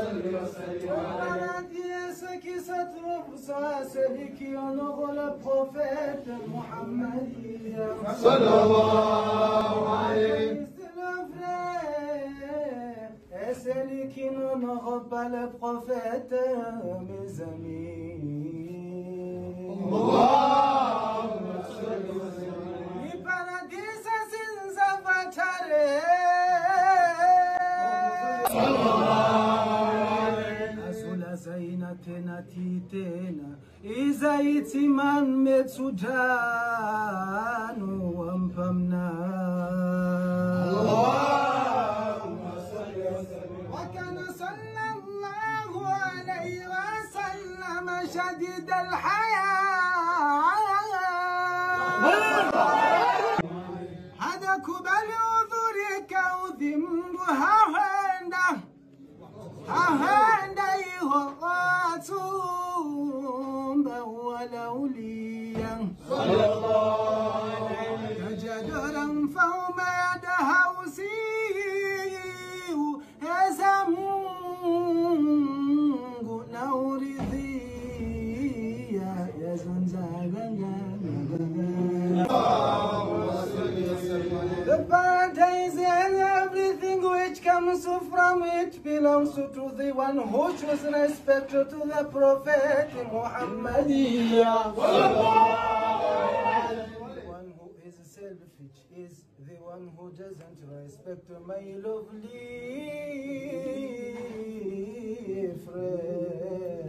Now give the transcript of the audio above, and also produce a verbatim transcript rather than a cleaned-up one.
صل وسلم عليه. Ce qui se trouve soit celui qui honore le prophète Mohammed. Sallallahu alayhi. C'est le vrai. Et celui qui n'honore pas le prophète, mes amis. Allahumma salli wa sallim. Il paradis sin zavatare. Azula zaina tena titena. Izaiti man metsudanu wampamna. Allahumma salli wa sallim. وكان صلى الله عليه وسلم شديد الحياة هذا كبل عذرك وذنبها هندا هندا يهواتهم بولوليا صلى الله عليه. تجدرا فوم يدها وسيو هذا mungu na uridhia ya The paradise and everything which comes from it belongs to the one who shows respect to the Prophet Muhammad. The one who is selfish is the one who doesn't respect my lovely friend.